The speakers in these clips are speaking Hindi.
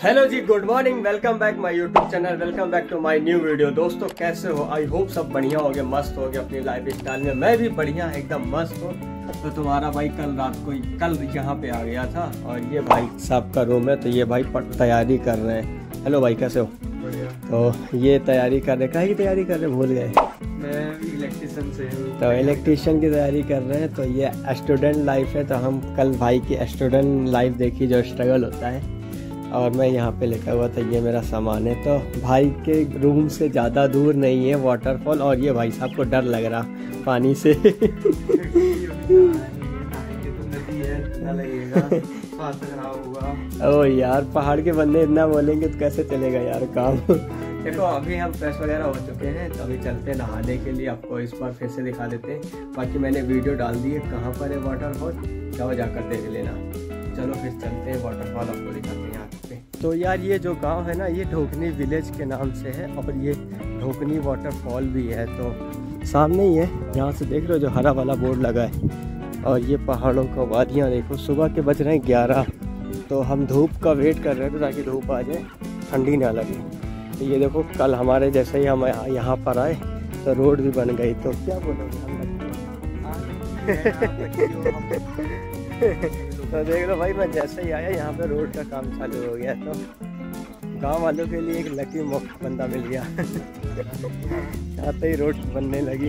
Hello ji, good morning. Welcome back my YouTube channel, welcome back to my new video. दोस्तों कैसे हो? आई होप सब बढ़िया हो गए, मस्त हो गए अपनी लाइफ स्टाइल में। मैं भी बढ़िया एकदम मस्त हूँ। तो तुम्हारा भाई कल रात को कल यहाँ पे आ गया था और ये भाई साहब का रूम है। तो ये भाई तैयारी कर रहे हैं। हेलो भाई, कैसे हो? तो ये तैयारी कर रहे, काहे की तैयारी कर रहे, भूल गए? मैं इलेक्ट्रिशियन से हूँ। तो इलेक्ट्रिशियन की तैयारी कर रहे हैं। तो ये स्टूडेंट लाइफ है। तो हम कल भाई की स्टूडेंट लाइफ देखी, जो स्ट्रगल होता है। और मैं यहाँ पे लिखा हुआ था, ये मेरा सामान है। तो भाई के रूम से ज़्यादा दूर नहीं है वाटरफॉल। और ये भाई साहब को डर लग रहा पानी से। ओ यार, पहाड़ के बंदे इतना बोलेंगे तो कैसे चलेगा यार काम। देखो अभी हम फ्रेश वगैरह हो चुके हैं, तो अभी चलते हैं नहाने के लिए। आपको इस बार फिर से दिखा देते हैं। बाकी मैंने वीडियो डाल दी है कहाँ पर है वाटरफॉल, जाओ जाकर देख लेना। चलो फिर चलते हैं वाटरफॉल, आपको दिखाते हैं यहाँ पे। तो यार ये जो गांव है ना, ये ढोकनी विलेज के नाम से है और ये ढोकनी वाटरफॉल भी है। तो सामने ही है, यहाँ से देख लो जो हरा वाला बोर्ड लगा है। और ये पहाड़ों का वादियाँ देखो। सुबह के बज रहे हैं 11। तो हम धूप का वेट कर रहे थे ताकि धूप आ जाए, ठंडी ना लगे। तो ये देखो, कल हमारे जैसे ही हम यहाँ पर आए तो रोड भी बन गई। तो क्या बोलोगे? तो देख लो भाई, मैं जैसे ही आया यहाँ पे रोड का काम चालू हो गया। तो गांव वालों के लिए एक लकी बंदा मिल गया। आते ही रोड बनने लगी।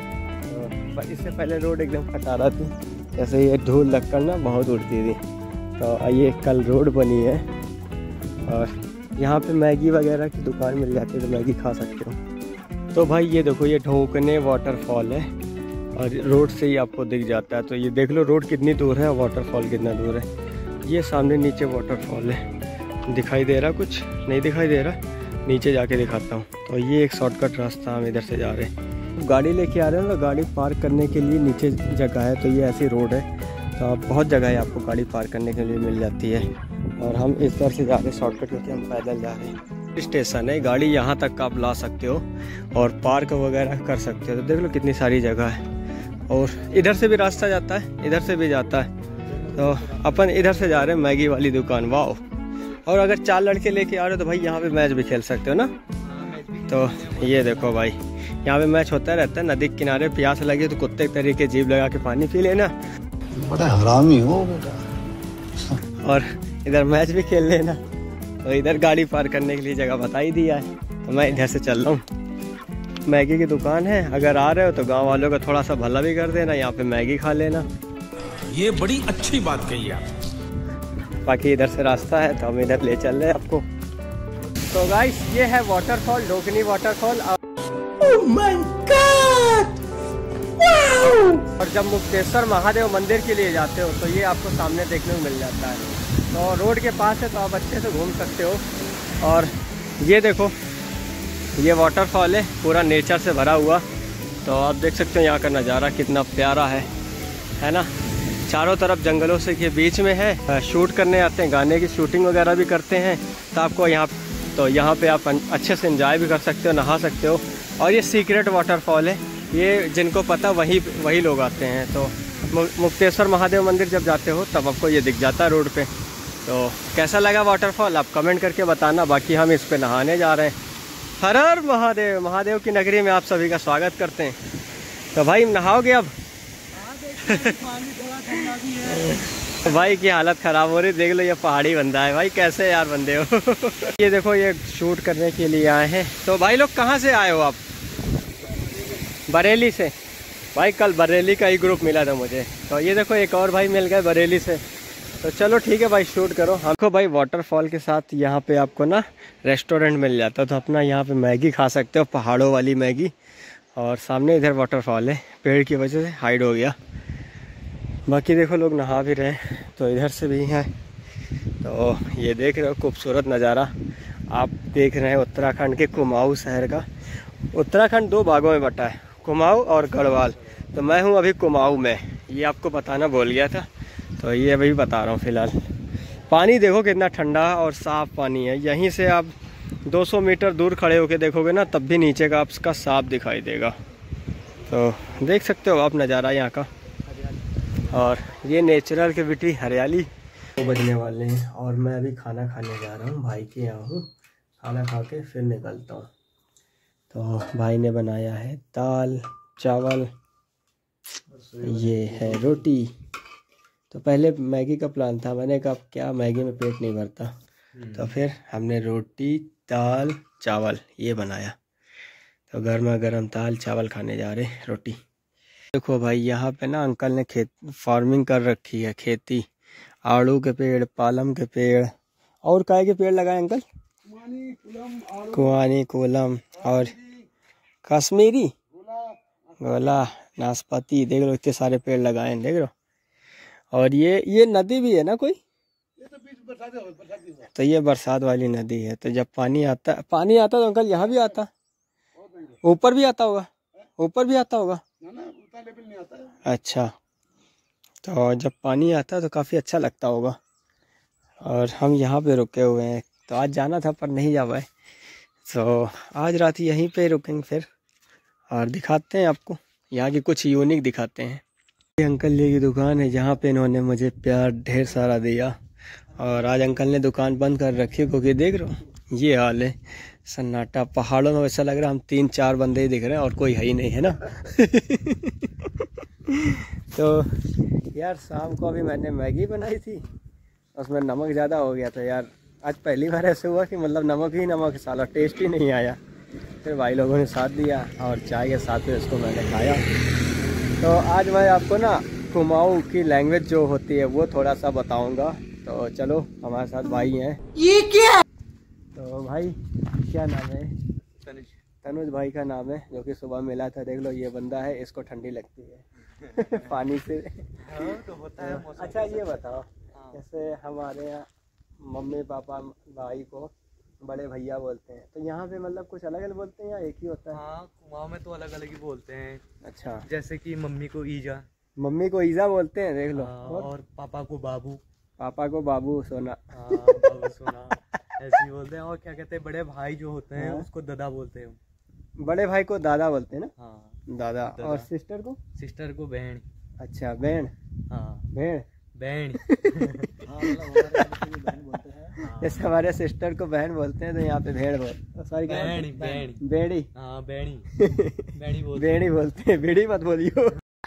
तो इससे पहले रोड एकदम खटारा थी, जैसे ये धूल लगकर ना बहुत उड़ती थी। तो ये कल रोड बनी है। और यहाँ पे मैगी वगैरह की दुकान मिल जाती है, तो मैगी खा सकते हो। तो भाई ये देखो, ये ढोकने वाटरफॉल है और रोड से ही आपको दिख जाता है। तो ये देख लो रोड कितनी दूर है और वाटरफॉल कितना दूर है। ये सामने नीचे वाटरफॉल है। दिखाई दे रहा? कुछ नहीं दिखाई दे रहा, नीचे जाके दिखाता हूँ। तो ये एक शॉर्टकट रास्ता, हम इधर से जा रहे हैं। गाड़ी लेके आ रहे हैं, तो गाड़ी पार्क करने के लिए नीचे जगह है। तो ये ऐसी रोड है, तो आप बहुत जगह है आपको गाड़ी पार्क करने के लिए मिल जाती है। और हम इस तरह से जा रहे हैं शॉर्टकट, क्योंकि हम पैदल जा रहे हैं। स्टेशन है, गाड़ी यहाँ तक आप ला सकते हो और पार्क वगैरह कर सकते हो। तो देख लो कितनी सारी जगह है। और इधर से भी रास्ता जाता है, इधर से भी जाता है। तो अपन इधर से जा रहे हैं मैगी वाली दुकान। वाओ! और अगर 4 लड़के लेके आ रहे हो तो भाई यहाँ पे मैच भी खेल सकते हो ना। तो ये देखो भाई, यहाँ पे मैच होता रहता है। नदी के किनारे प्यास लगी तो कुत्ते के तरीके जीभ लगा के पानी पी लेना। बड़ा हरामी हो बेटा। और इधर मैच भी खेल लेना। तो इधर गाड़ी पार्क करने के लिए जगह बता ही दिया है, तो मैं इधर से चल रहा हूँ। मैगी की दुकान है, अगर आ रहे हो तो गांव वालों का थोड़ा सा भला भी कर देना, यहाँ पे मैगी खा लेना। ये बड़ी अच्छी बात कही आप। बाकी इधर से रास्ता है, तो हम इधर ले चल रहे हैं आपको। तो गाइस, ये है waterfall, Dhokani waterfall. Oh my god! Wow! और जब मुक्तेश्वर महादेव मंदिर के लिए जाते हो तो ये आपको सामने देखने को मिल जाता है। तो रोड के पास है, तो आप अच्छे से घूम सकते हो। और ये देखो, ये वाटरफॉल है, पूरा नेचर से भरा हुआ। तो आप देख सकते हो यहाँ का नज़ारा कितना प्यारा है ना। चारों तरफ जंगलों से के बीच में है। शूट करने आते हैं, गाने की शूटिंग वगैरह भी करते हैं। तो आपको यहाँ पे आप अच्छे से एंजॉय भी कर सकते हो, नहा सकते हो। और ये सीक्रेट वाटरफॉल है, ये जिनको पता वही लोग आते हैं। तो मुक्तेश्वर महादेव मंदिर जब जाते हो तब आपको ये दिख जाता है रोड पे। तो कैसा लगा वाटरफॉल आप कमेंट करके बताना। बाकी हम इस पे नहाने जा रहे हैं। हर हर महादेव, महादेव की नगरी में आप सभी का स्वागत करते हैं। तो भाई नहाओगे अब? भाई की हालत ख़राब हो रही, देख लो ये पहाड़ी बंदा है भाई, कैसे यार बंदे हो। ये देखो, ये शूट करने के लिए आए हैं। तो भाई लोग कहाँ से आए हो आप? बरेली से। भाई कल बरेली का ही ग्रुप मिला था मुझे। तो ये देखो, एक और भाई मिल गए बरेली से। तो चलो ठीक है भाई, शूट करो। हमको भाई वाटरफॉल के साथ यहाँ पे आपको ना रेस्टोरेंट मिल जाता है। तो अपना यहाँ पे मैगी खा सकते हो, पहाड़ों वाली मैगी। और सामने इधर वाटरफॉल है, पेड़ की वजह से हाइड हो गया। बाकी देखो लोग नहा भी रहे हैं, तो इधर से भी हैं। तो ये देख रहे हो खूबसूरत नज़ारा। आप देख रहे हैं उत्तराखंड के कुमाऊँ शहर का। उत्तराखंड 2 भागों में बटा है, कुमाऊँ और गढ़वाल। तो मैं हूँ अभी कुमाऊँ में, ये आपको बताना भूल गया था। तो ये अभी बता रहा हूँ फ़िलहाल। पानी देखो कितना ठंडा और साफ़ पानी है। यहीं से आप 200 मीटर दूर खड़े होकर देखोगे ना, तब भी नीचे का आपका साफ दिखाई देगा। तो देख सकते हो आप नज़ारा यहाँ का। और ये नेचुरल की बिटी हरियाली 2 बजने वाले हैं और मैं अभी खाना खाने जा रहा हूँ, भाई के यहाँ हूँ। खाना खा के फिर निकलता हूँ। तो भाई ने बनाया है दाल चावल, ये है रोटी। तो पहले मैगी का प्लान था, मैंने कहा क्या मैगी में पेट नहीं भरता, तो फिर हमने रोटी दाल चावल ये बनाया। तो गर्मा गर्म दाल चावल खाने जा रहे रोटी। देखो भाई यहाँ पे ना अंकल ने फार्मिंग कर रखी है, खेती। आड़ू के पेड़, पालम के पेड़ और काय के पेड़ लगाए अंकल? कुआनी, कोलम और कश्मीरी, गोला, नाशपाती। देख लो इतने सारे पेड़ लगाए हैं, देख लो। और ये नदी भी है ना कोई? तो ये बरसात वाली नदी है। तो जब पानी आता तो अंकल यहाँ भी आता, ऊपर भी आता होगा? ऊपर भी आता होगा? अच्छा, तो जब पानी आता है तो काफ़ी अच्छा लगता होगा। और हम यहाँ पे रुके हुए हैं। तो आज जाना था पर नहीं जा पाए, तो आज रात यहीं पे रुकेंगे फिर, और दिखाते हैं आपको यहाँ की कुछ यूनिक दिखाते हैं। ये अंकल जी की दुकान है जहाँ पे इन्होंने मुझे प्यार ढेर सारा दिया। और आज अंकल ने दुकान बंद कर रखी क्योंकि देख रहे हो ये हाल है, सन्नाटा। पहाड़ों में वैसा लग रहा है हम 3-4 बंदे ही दिख रहे हैं और कोई है ही नहीं, है ना। तो यार शाम को अभी मैंने मैगी बनाई थी, उसमें नमक ज़्यादा हो गया था यार। आज पहली बार ऐसे हुआ कि मतलब नमक ही नमक, साला टेस्ट ही नहीं आया। फिर भाई लोगों ने साथ दिया और चाय के साथ में इसको मैंने खाया। तो आज मैं आपको ना कुमाऊँ की लैंग्वेज जो होती है वो थोड़ा सा बताऊंगा। तो चलो हमारे साथ भाई हैं। ये क्या? तो भाई क्या नाम है? तनुज भाई का नाम है, जो कि सुबह मिला था। देख लो ये बंदा है, इसको ठंडी लगती है पानी से। तो होता है। अच्छा ये बताओ, जैसे हमारे यहाँ मम्मी पापा भाई को बड़े भैया बोलते हैं, तो यहाँ पे मतलब कुछ अलग अलग बोलते हैं या एक ही होता है? हाँ, कुमाऊँ में तो अलग अलग ही बोलते हैं। अच्छा, जैसे कि मम्मी को ईजा, मम्मी को ईजा बोलते हैं, देख लो। और पापा को बाबू, पापा को बाबू सोना। बाबू सोना ऐसे ही बोलते हैं। और क्या कहते हैं, बड़े भाई जो होते हैं उसको दादा बोलते हैं। बड़े भाई को दादा बोलते हैं ना? हाँ, दादा। और सिस्टर को? सिस्टर को बहन। अच्छा, बहन। हाँ, बहन बहन। जैसे हमारे सिस्टर को बहन बोलते हैं, तो यहाँ पे भेड़ बोलते, सॉरी बेड़ी। बेड़ी। हाँ, बेड़ी। बेड़ी बोलते बेड़ी बोलते हैं, बेड़ी मत बोलियो।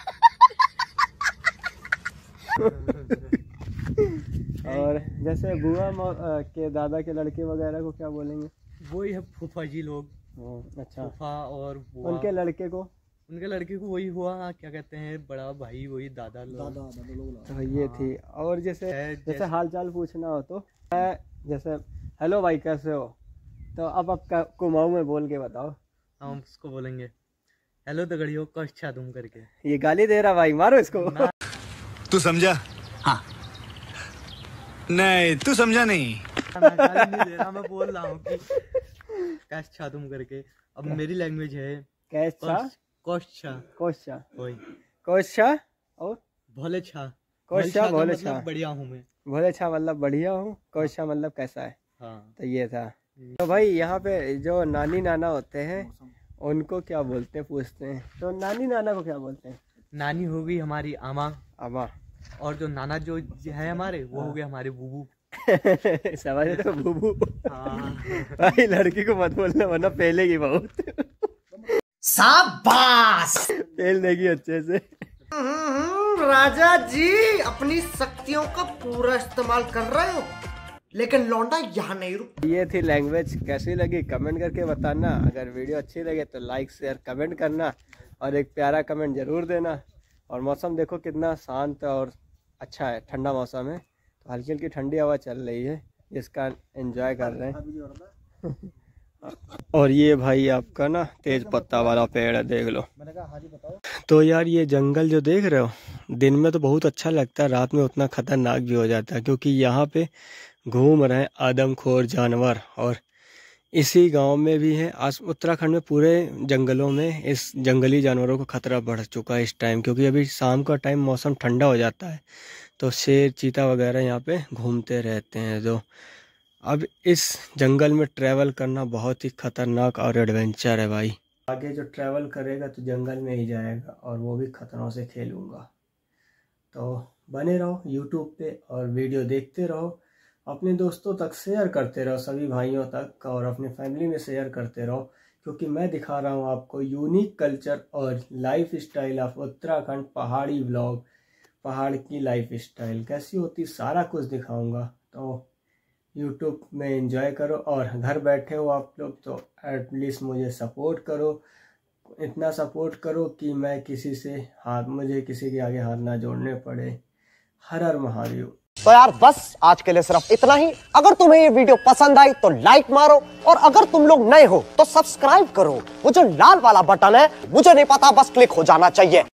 और जैसे बुआ के दादा के लड़के वगैरह को क्या बोलेंगे? वही है फूफा जी लोग। अच्छा, फूफा और बुआ। उनके लड़के को? उनके लड़के को वही हुआ, क्या कहते हैं, बड़ा भाई, वही दादा लोग। तो ये थी। और जैसे हाल चाल पूछना हो तो जैसे हेलो भाई कैसे हो, तो अब आप कुमाऊँ में बोल के बताओ। हम उसको बोलेंगे हेलो दगड़ियों, कष्ट तुम करके। ये गाली दे रहा भाई, मारो इसको। तू समझा? हाँ। नहीं तू समझा नहीं। मैं गाली नहीं दे रहा, मैं बोल रहा हूँ कि कष्ट तुम करके। अब मेरी लैंग्वेज है कैसा? कोशा। कोशा, वही कोशा। और भोले छा। कोशा, भोले छा। मतलब बढ़िया हूँ मैं। भोले छा मतलब बढ़िया हूँ, कोशा मतलब कैसा है। हाँ, तो ये था। तो भाई यहाँ पे जो नानी नाना होते हैं उनको क्या बोलते हैं पूछते हैं, तो नानी नाना को क्या बोलते हैं? नानी हो गई हमारी आमा, अमा। और जो नाना जो है हमारे, वो हो गए हमारे बूबू। समझ रहे हो, बूबू। हाँ। भाई लड़की को मत बोलना वरना पहलेगी बहुत। शाबाश! पेल देगी अच्छे से। राजा जी अपनी शक्तियों का पूरा इस्तेमाल कर रहे हो, लेकिन लौंडा यहाँ नहीं रुक। ये थी लैंग्वेज, कैसी लगी कमेंट करके बताना। अगर वीडियो अच्छी लगे तो लाइक शेयर कमेंट करना, और एक प्यारा कमेंट जरूर देना। और मौसम देखो कितना शांत और अच्छा है, ठंडा मौसम है। तो हल्की हल्की ठंडी हवा चल रही है, जिसका एंजॉय कर रहे हैं। और ये भाई आपका ना तेज पत्ता वाला पेड़ है, देख लो। तो यार ये जंगल जो देख रहे हो, दिन में तो बहुत अच्छा लगता है, रात में उतना खतरनाक भी हो जाता है, क्योंकि यहाँ पे घूम रहे हैं आदमखोर जानवर। और इसी गांव में भी है, उत्तराखंड में पूरे जंगलों में इस जंगली जानवरों का खतरा बढ़ चुका है इस टाइम, क्योंकि अभी शाम का टाइम मौसम ठंडा हो जाता है, तो शेर चीता वगैरह यहाँ पे घूमते रहते हैं। तो अब इस जंगल में ट्रैवल करना बहुत ही खतरनाक और एडवेंचर है भाई। आगे जो ट्रैवल करेगा तो जंगल में ही जाएगा, और वो भी खतरों से खेलूँगा। तो बने रहो यूट्यूब पे और वीडियो देखते रहो, अपने दोस्तों तक शेयर करते रहो, सभी भाइयों तक, और अपने फैमिली में शेयर करते रहो, क्योंकि मैं दिखा रहा हूँ आपको यूनिक कल्चर और लाइफ स्टाइल ऑफ उत्तराखंड, पहाड़ी व्लॉग, पहाड़ की लाइफ स्टाइल कैसी होती सारा कुछ दिखाऊंगा। तो यूट्यूब में एंजॉय करो, और घर बैठे हो आप लोग तो एटलीस्ट मुझे सपोर्ट करो, इतना सपोर्ट करो कि मैं मुझे किसी के आगे हाथ ना जोड़ने पड़े। हर हर महादेव। तो यार बस आज के लिए सिर्फ इतना ही। अगर तुम्हें ये वीडियो पसंद आई तो लाइक मारो, और अगर तुम लोग नए हो तो सब्सक्राइब करो। वो जो लाल वाला बटन है मुझे नहीं पता, बस क्लिक हो जाना चाहिए।